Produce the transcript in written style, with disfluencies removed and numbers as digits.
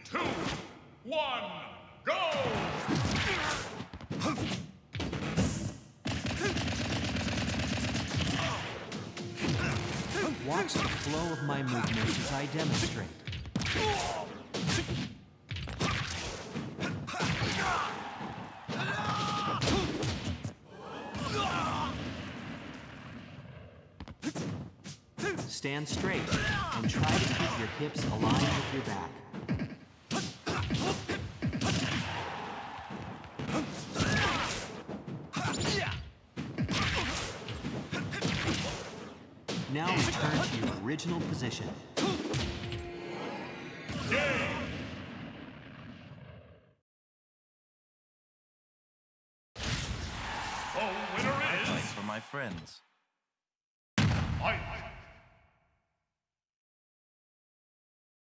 2, 1, go! Watch the flow of my movements as I demonstrate. Stand straight and try to keep your hips aligned with your back. Now return to your original position. Game! Oh, winner I is... fight for my friends. Fight!